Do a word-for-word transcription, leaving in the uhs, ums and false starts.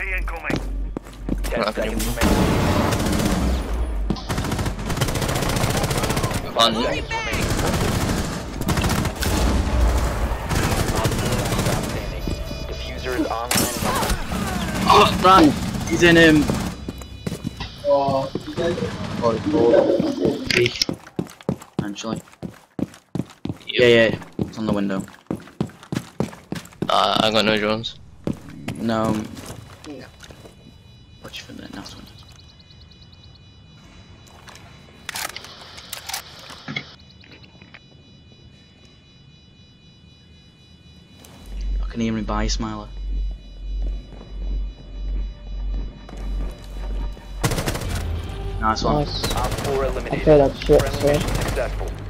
P incoming. Ten Okay. seconds remaining. On. Seconds remaining. Op four last stop standing. Diffuser is online. Oh, run! He's in him. Oh, oh, B. Actually. Yeah, yeah, it's on the window. Uh, I got no drones. No. No. Watch for the next one. I can hear me by Smiler. Nice one. Nice. Op four eliminated. Okay, that's shit, Friendly so. mission successful.